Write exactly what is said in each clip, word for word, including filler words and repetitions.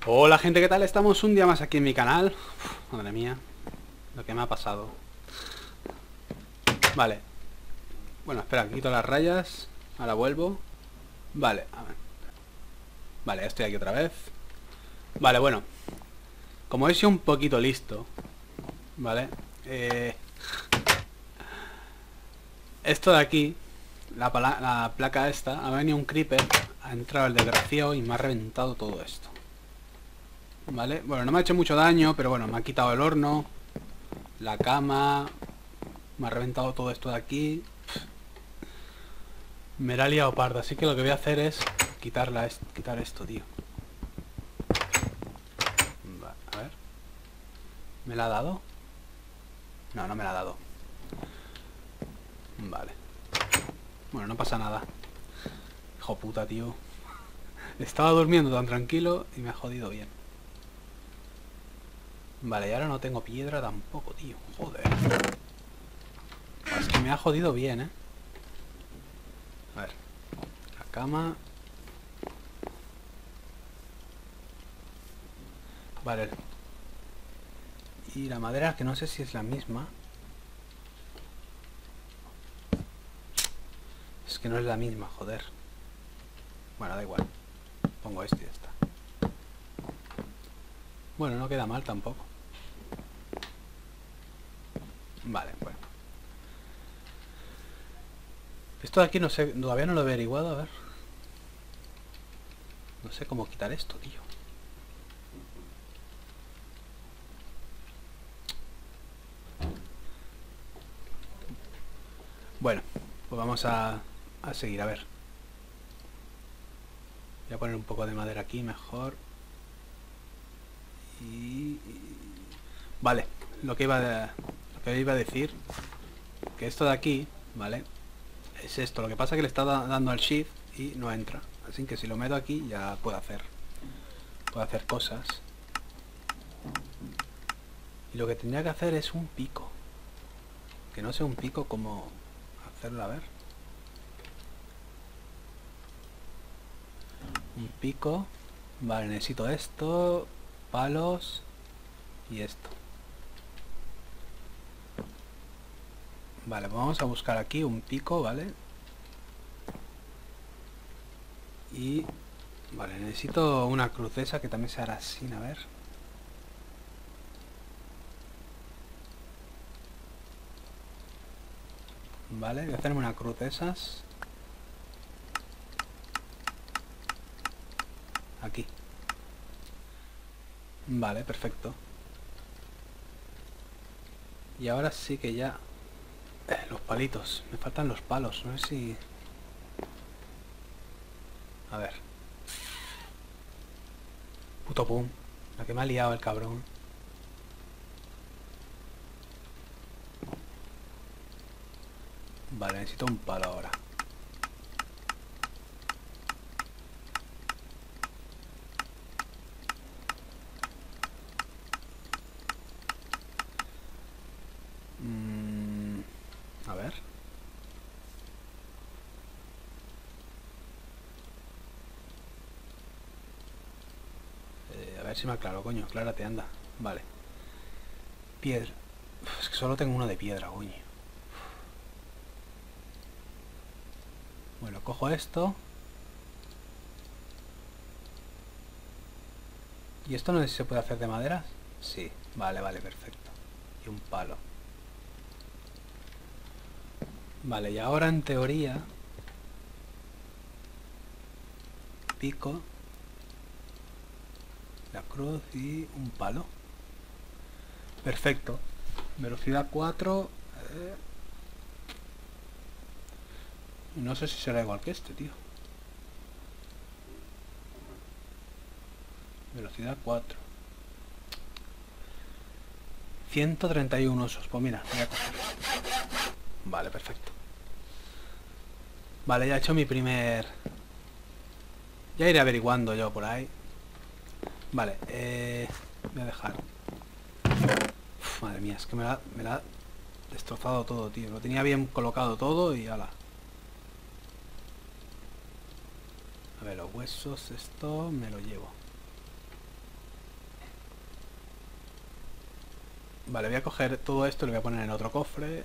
Hola gente, ¿qué tal? Estamos un día más aquí en mi canal. Uf, madre mía, lo que me ha pasado. Vale. Bueno, espera, quito las rayas. Ahora vuelvo. Vale, a ver. Vale, ya estoy aquí otra vez. Vale, bueno. Como he sido un poquito listo, ¿vale? Eh, esto de aquí, la, pala- la placa esta, ha venido un creeper, ha entrado el desgraciado y me ha reventado todo esto. ¿Vale? Bueno, no me ha hecho mucho daño, pero bueno, me ha quitado el horno, la cama, me ha reventado todo esto de aquí. Me la ha liado parda, así que lo que voy a hacer es quitarla, es, quitar esto, tío. Va, a ver. ¿Me la ha dado? No, no me la ha dado. Vale. Bueno, no pasa nada. Hijo puta, tío. Estaba durmiendo tan tranquilo y me ha jodido bien. Vale, y ahora no tengo piedra tampoco, tío. Joder. Es que me ha jodido bien, ¿eh? A ver. La cama. Vale. Y la madera, que no sé si es la misma. Es que no es la misma, joder. Bueno, da igual. Pongo este y ya está. Bueno, no queda mal tampoco. Vale, bueno. Esto de aquí no sé, todavía no lo he averiguado, a ver. No sé cómo quitar esto, tío. Bueno, pues vamos a, a seguir, a ver. Voy a poner un poco de madera aquí, mejor. Y... Vale, lo que iba a, lo que iba a decir, que esto de aquí, ¿vale? Es esto, lo que pasa es que le está da dando al shift y no entra. Así que si lo meto aquí ya puedo hacer, puedo hacer cosas. Y lo que tendría que hacer es un pico. Que no sé un pico como hacerlo, a ver. Un pico. Vale, necesito esto, palos y esto. Vale, vamos a buscar aquí un pico, ¿vale? Y... Vale, necesito una cruz esa que también se hará así, a ver. Vale, voy a hacerme una cruz de esas. Aquí. Vale, perfecto. Y ahora sí que ya... Eh, los palitos. Me faltan los palos. No sé si... A ver. Puto pum. La que me ha liado el cabrón. Vale, necesito un palo ahora. Mm, a ver. Eh, a ver si me aclaro, coño. Aclárate, anda. Vale. Piedra. Uf, es que solo tengo uno de piedra, coño. Bueno, cojo esto. ¿Y esto no sé si se puede hacer de madera? Sí. Vale, vale, perfecto. Y un palo. Vale, y ahora en teoría... Pico. La cruz y un palo. Perfecto. Velocidad cuatro. Eh... No sé si será igual que este, tío. Velocidad cuatro. ciento treinta y uno osos. Pues mira, voy a coger. Vale, perfecto. Vale, ya he hecho mi primer... Ya iré averiguando yo por ahí. Vale, eh... voy a dejar... Uf, madre mía, es que me la, me la ha destrozado todo, tío. Lo tenía bien colocado todo y ala. A ver, los huesos, esto me lo llevo. Vale, voy a coger todo esto y lo voy a poner en otro cofre.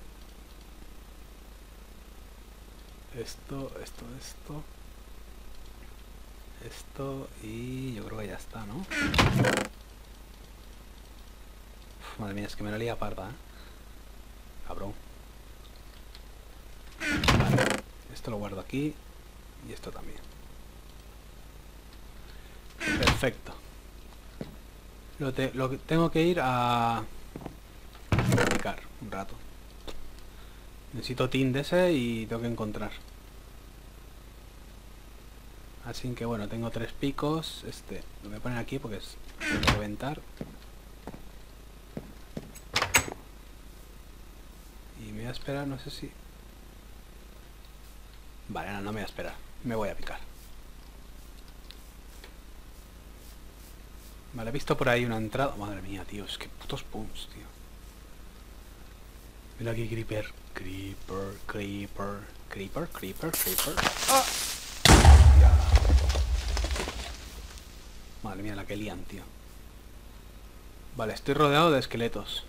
Esto, esto, esto. Esto y yo creo que ya está, ¿no? Uf, madre mía, es que me la lía parda, ¿eh? Cabrón. Vale, esto lo guardo aquí. Y esto también. Perfecto. Lo, te, lo que tengo que ir a... picar un rato. Necesito tin de ese y tengo que encontrar. Así que bueno, tengo tres picos. Este lo voy a poner aquí porque es para reventar. Y me voy a esperar, no sé si... Vale, no, no me voy a esperar. Me voy a picar. Vale, he visto por ahí una entrada. Madre mía, tío, es que putos pums, tío. Mira aquí, creeper. Creeper, creeper, creeper, creeper, creeper. ¡Ah! Madre mía, la que lían, tío. Vale, estoy rodeado de esqueletos.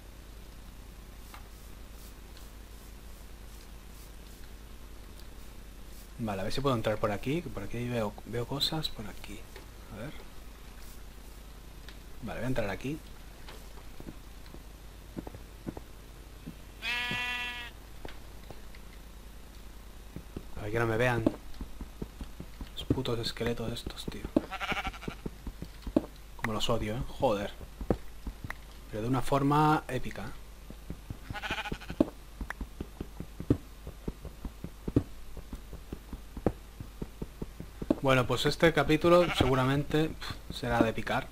Vale, a ver si puedo entrar por aquí, que por aquí veo, veo cosas por aquí. A ver. Vale, voy a entrar aquí. A ver que no me vean. Los putos esqueletos estos, tío. Como los odio, ¿eh? Joder. Pero de una forma épica. Bueno, pues este capítulo seguramente pff, será de picar.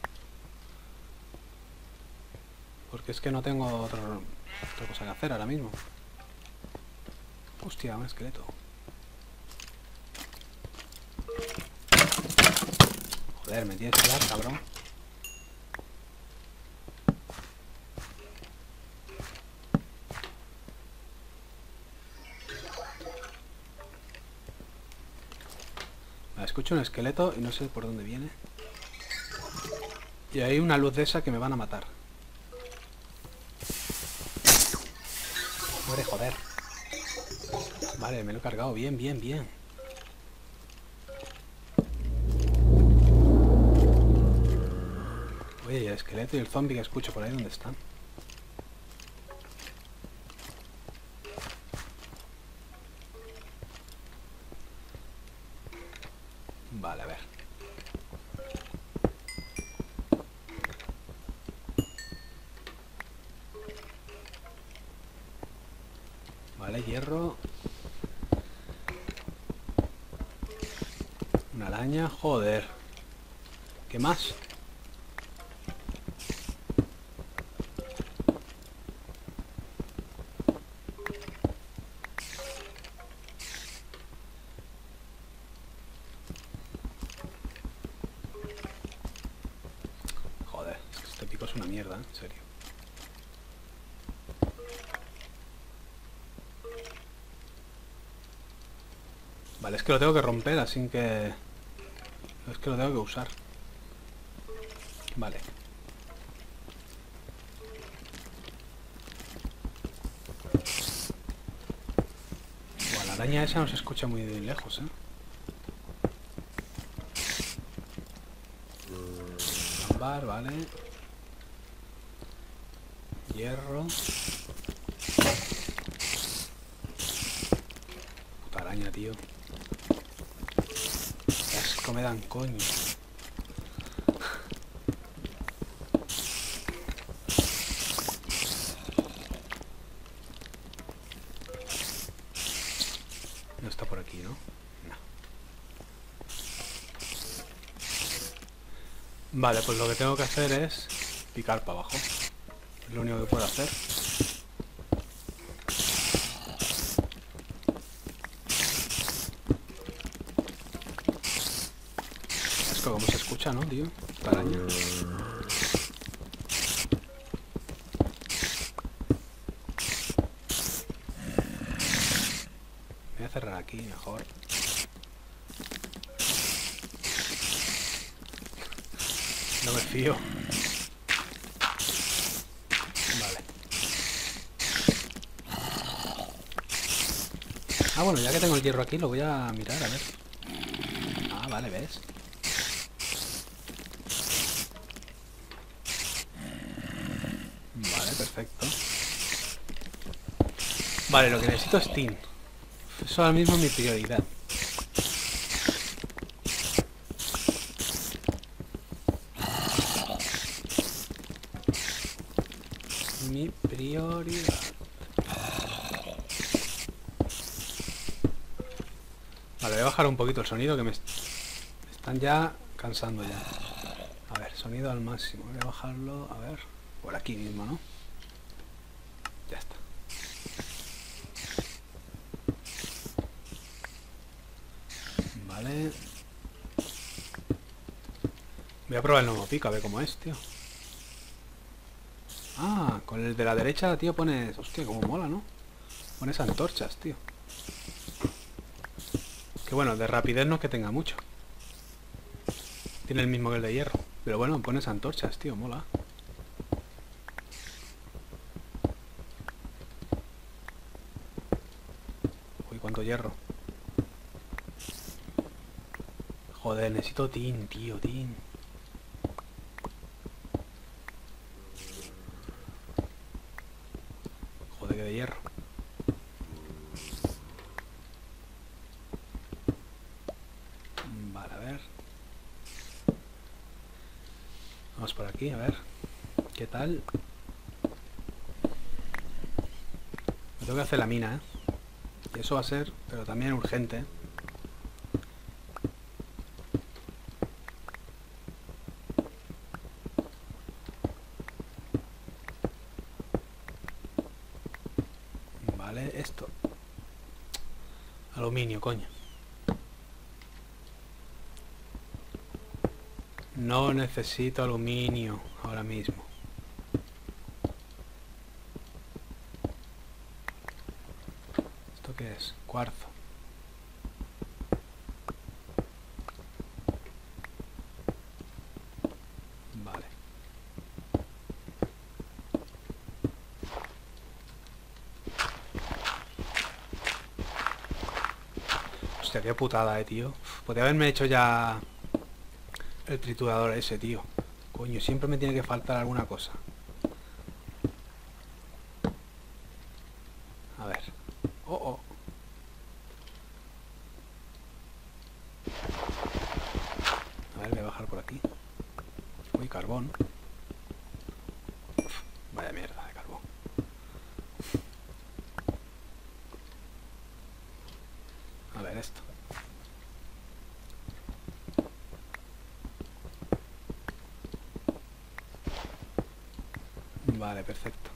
Porque es que no tengo otro, otra cosa que hacer ahora mismo. Hostia, un esqueleto. Joder, me tienes que dar, cabrón. Vale, escucho un esqueleto y no sé por dónde viene. Y hay una luz de esa que me van a matar. Muere, joder. Vale, me lo he cargado. Bien, bien, bien. Oye, y el esqueleto y el zombie que escucho por ahí, ¿dónde están? Vale, a ver. Vale, hierro. Una araña, joder. ¿Qué más? Joder, es que este pico es una mierda, en serio. Vale, es que lo tengo que romper, así que... Es que lo tengo que usar. Vale. Buah, la araña esa no se escucha muy lejos, ¿eh? Ámbar, vale. Hierro. Puta araña, tío. Qué asco me dan, coño. No está por aquí, ¿no? No. Vale, pues lo que tengo que hacer es picar para abajo. Es lo único que puedo hacer. Es que como se escucha, ¿no, tío? Esta araña. Voy a cerrar aquí mejor. No me fío. Vale. Ah, bueno, ya que tengo el hierro aquí, lo voy a mirar, a ver. Ah, vale, ¿ves? Vale, perfecto. Vale, lo que necesito es tin. Eso ahora mismo es mi prioridad. Mi prioridad. Vale, voy a bajar un poquito el sonido que me, est me están ya cansando ya. A ver, sonido al máximo. Voy a bajarlo, a ver, por aquí mismo, ¿no? Ya está. Vale. Voy a probar el nuevo pico, a ver cómo es, tío. Ah, con el de la derecha, tío, pones... Hostia, cómo mola, ¿no? Pones antorchas, tío. Que bueno, de rapidez no es que tenga mucho. Tiene el mismo que el de hierro. Pero bueno, pones antorchas, tío, mola. Uy, cuánto hierro. Joder, necesito tin, tío, tin. Joder, que de hierro. Vale, a ver. Vamos por aquí, a ver. ¿Qué tal? Me tengo que hacer la mina, ¿eh? Y eso va a ser, pero también urgente, ¿eh? Vale, esto. Aluminio, coño. No necesito aluminio ahora mismo. ¿Esto qué es? Cuarzo. Vale. Hostia, qué putada, eh, tío. Podría haberme hecho ya el triturador ese, tío. Coño, siempre me tiene que faltar alguna cosa. A ver. Oh, oh. A ver, voy a bajar por aquí. Uy, carbón. Uf, vaya mierda de carbón. A ver esto. Vale, perfecto.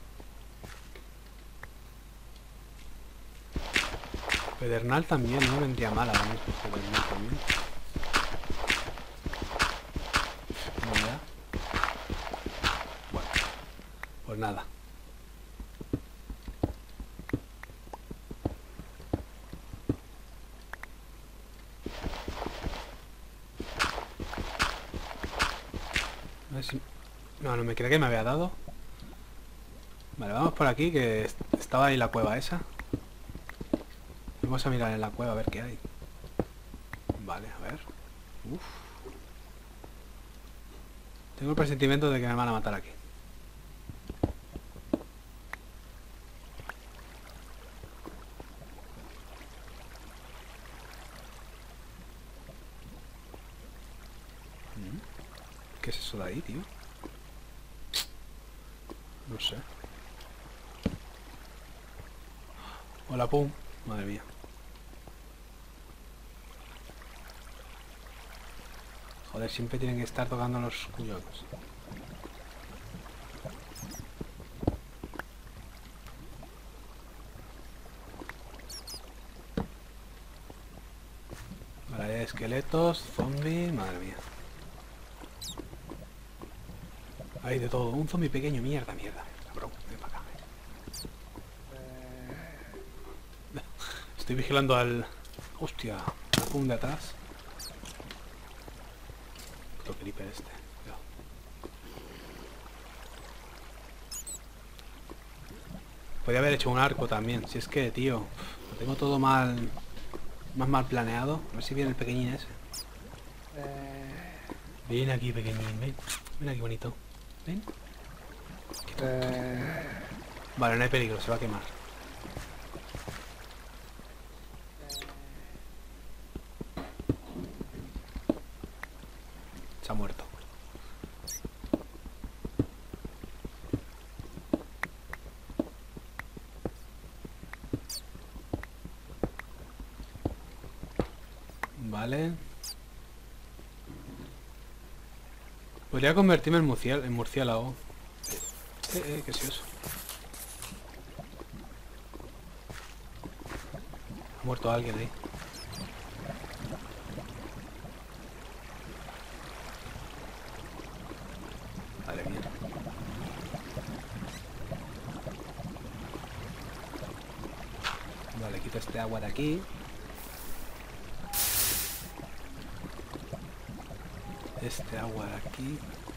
Pedernal también, no vendría mal ahora mismo. Pedernal también. No me da. Bueno, pues nada. A ver si... No, no me cree que me había dado. Vale, vamos por aquí, que estaba ahí la cueva esa. Vamos a mirar en la cueva a ver qué hay. Vale, a ver. Uf. Tengo el presentimiento de que me van a matar aquí. ¿Qué es eso de ahí, tío? No sé. Hola, pum. Madre mía. Joder, siempre tienen que estar tocando los cuyones. Vale, hay esqueletos, zombies, madre mía. Hay de todo. Un zombie pequeño, mierda, mierda. Cabrón, ven para acá. Estoy vigilando al... Hostia, al pum de atrás. Puto creeper este. Cuidado. Podría haber hecho un arco también. Si es que, tío... Lo tengo todo mal... Más mal planeado. A ver si viene el pequeñín ese. Ven aquí, pequeñín, ven. Ven aquí, bonito. Ven. Vale, no hay peligro, se va a quemar. Se ha muerto. Vale. Podría convertirme en, murciélago. En murciélago. Eh, eh, ¿qué es eso? Ha muerto alguien ahí. Vale, bien. Vale, quito este agua de aquí. Este agua de aquí.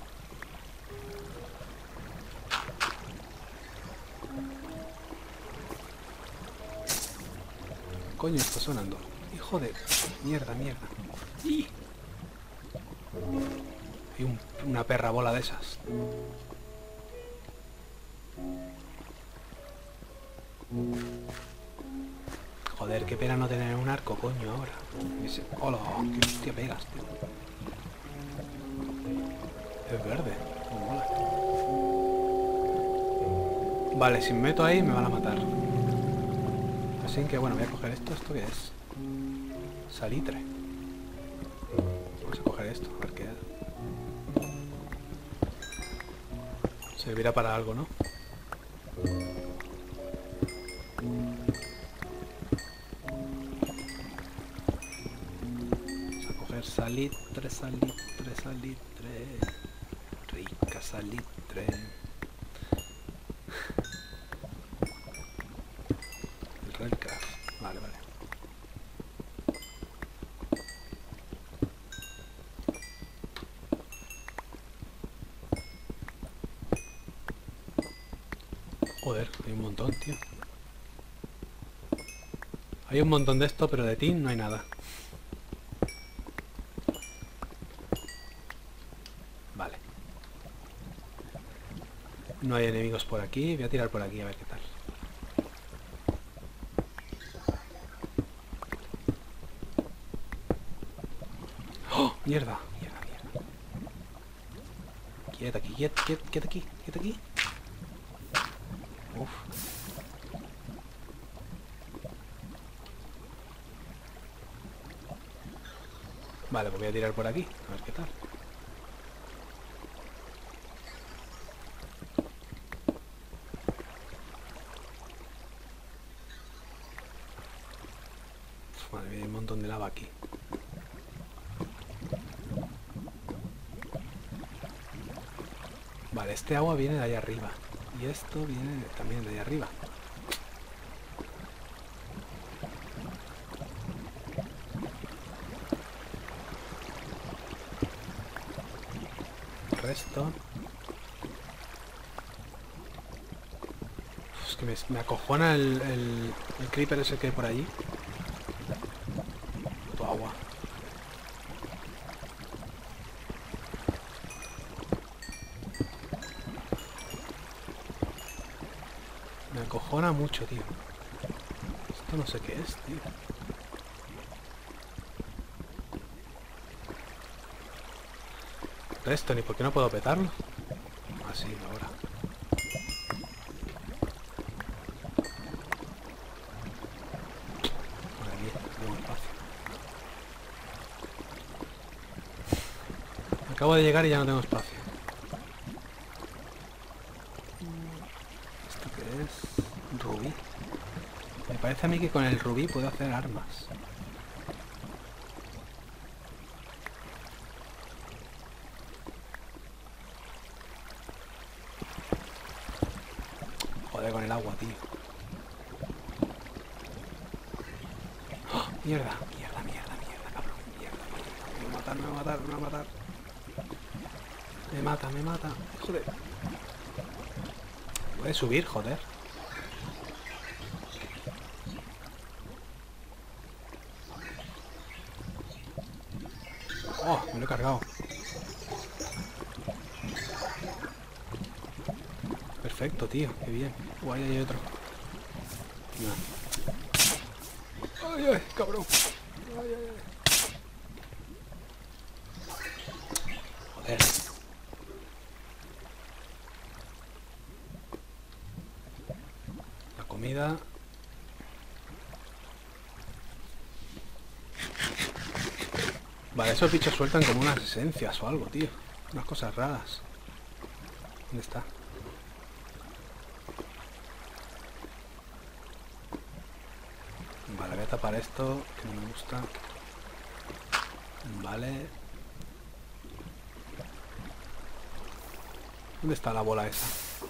Coño, está sonando. Hijo de... Mierda, mierda. ¡Y! Hay un, una perra bola de esas. Joder, qué pena no tener un arco, coño, ahora. Ese... ¡Hola! ¡Qué hostia pegas, tío! Es verde. Me mola. Vale, si me meto ahí me van a matar. Así que bueno, voy a coger esto. ¿Esto qué es? Salitre. Vamos a coger esto, a ver qué es. Servirá para algo, ¿no? Vamos a coger salitre, salitre, salitre. Rica salitre. El Redcraft. Vale, vale. Joder, hay un montón, tío. Hay un montón de esto, pero de ti no hay nada. Vale. No hay enemigos por aquí. Voy a tirar por aquí a ver qué tal. ¡Oh! Mierda, mierda, mierda. Quieta aquí, quieta, quieta, quieta aquí, quieta aquí. Uf. Vale, pues voy a tirar por aquí, a ver qué tal. Madre mía, hay un montón de lava aquí. Vale, este agua viene de allá arriba. Y esto viene también de allá arriba. El resto... Uf, es que me, me acojona el, el, el creeper ese que hay por allí. Tu agua. Me acojona mucho, tío. Esto no sé qué es, tío. Esto, ni por qué no puedo petarlo. Así, ahora. Madre mía, tengo espacio. Acabo de llegar y ya no tengo espacio. ¿Esto qué es? Rubí. Me parece a mí que con el rubí puedo hacer armas. Joder, con el agua, tío. ¡Oh! Mierda, mierda, mierda, mierda, cabrón. Mierda, mierda. Me va a matar, me va a matar, me va a matar. Me mata, me mata. Joder. ¿Puede subir, joder? Oh, me lo he cargado. Perfecto, tío. Qué bien. Oh, ahí hay otro. No. Ay, ay, cabrón. Ay, ay, ay. Joder. La comida. Vale, esos bichos sueltan como unas esencias o algo, tío. Unas cosas raras. ¿Dónde está? Vale, voy a tapar esto, que no me gusta. Vale. ¿Dónde está la bola esa?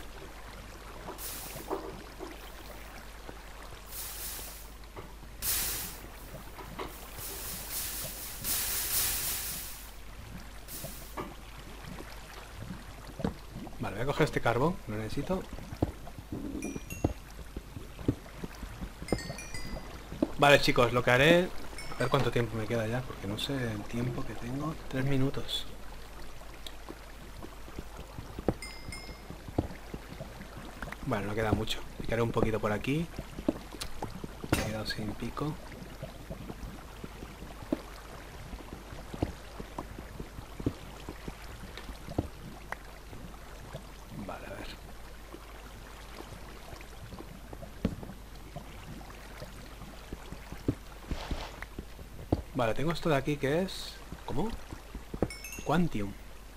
Vale, voy a coger este carbón, lo necesito. Vale, chicos, lo que haré... A ver cuánto tiempo me queda ya, porque no sé el tiempo que tengo. Tres minutos. Bueno, no queda mucho. Picaré un poquito por aquí. Me he quedado sin pico. Vale, a ver. Vale, tengo esto de aquí que es... ¿Cómo? Quantium.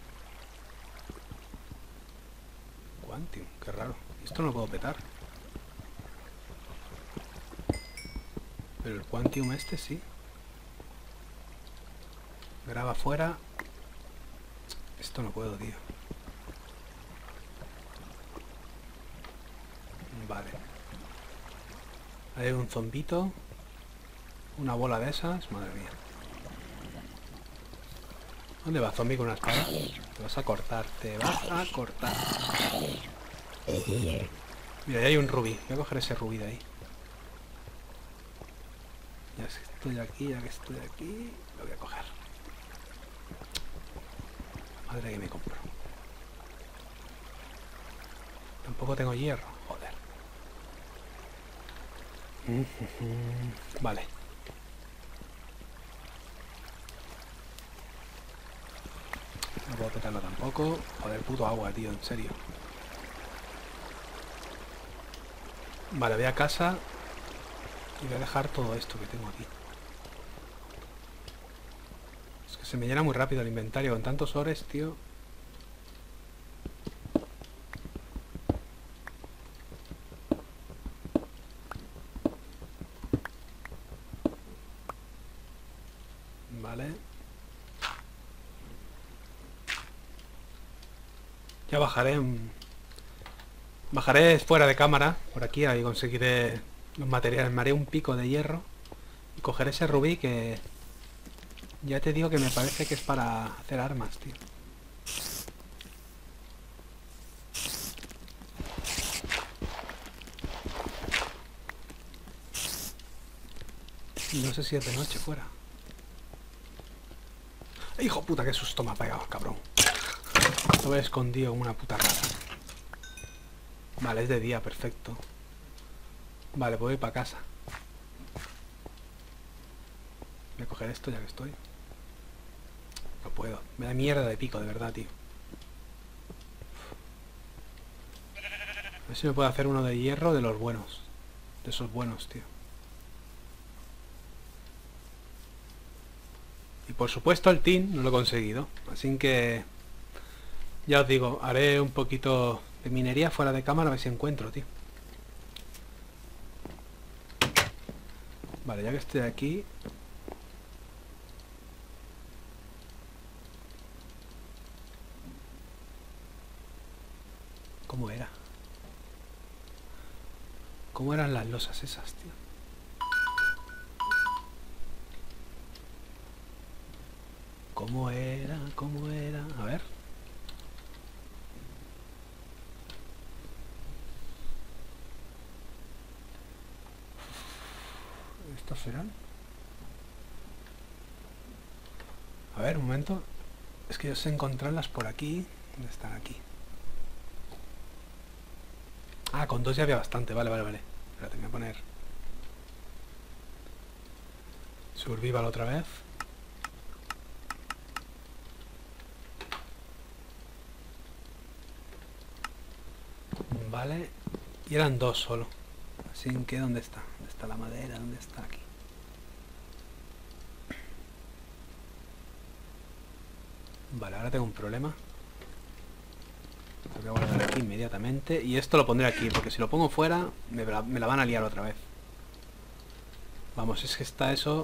Quantium, qué raro. Esto no lo puedo petar. Pero el Quantium este sí. Graba fuera. Esto no puedo, tío. Vale. Hay un zombito. Una bola de esas. Madre mía. ¿Dónde va, zombie, con una espada? Te vas a cortar. Te vas a cortar. Mira, ahí hay un rubí. Voy a coger ese rubí de ahí. Ya que estoy aquí, ya que estoy aquí, lo voy a coger. Madre que me compro. Tampoco tengo hierro. Joder. Vale. No puedo petarlo tampoco. Joder, puto agua, tío, en serio. Vale, voy a casa. Y voy a dejar todo esto que tengo aquí. Es que se me llena muy rápido el inventario con tantos ores, tío. Vale. Ya bajaré. Bajaré fuera de cámara, por aquí, ahí conseguiré los materiales. Me haré un pico de hierro. Y cogeré ese rubí que... Ya te digo que me parece que es para hacer armas, tío. No sé si es de noche fuera. ¡Hijo puta, qué susto me ha pegado, cabrón! Lo he escondido como una puta rata. Vale, es de día, perfecto. Vale, puedo ir para casa. Voy a coger esto ya que estoy. No puedo. Me da mierda de pico, de verdad, tío. A ver si me puedo hacer uno de hierro de los buenos. De esos buenos, tío. Y por supuesto el tin no lo he conseguido. Así que... Ya os digo, haré un poquito de minería fuera de cámara a ver si encuentro, tío. Vale, ya que estoy aquí... ¿Cómo era? ¿Cómo eran las losas esas, tío? ¿Cómo era? ¿Cómo era? A ver. ¿Estos serán? A ver, un momento. Es que yo sé encontrarlas por aquí. ¿Dónde están aquí? Ah, con dos ya había bastante. Vale, vale, vale. Espérate, me voy a poner Survival otra vez. Vale. Y eran dos solo. Así que, ¿dónde está? ¿Dónde está la madera? ¿Dónde está? Aquí. Vale, ahora tengo un problema. Lo voy a guardar aquí inmediatamente. Y esto lo pondré aquí, porque si lo pongo fuera, me la, me la van a liar otra vez. Vamos, es que está eso...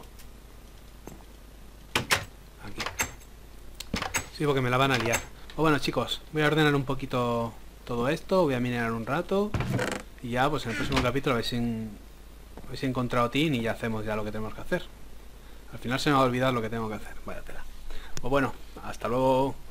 Aquí. Sí, porque me la van a liar. O bueno, chicos, voy a ordenar un poquito todo esto. Voy a minerar un rato. Y ya, pues en el próximo capítulo a ver si, a ver si he encontrado tin y ya hacemos ya lo que tenemos que hacer. Al final se me va a olvidar lo que tengo que hacer. Vaya tela. Pues bueno, hasta luego.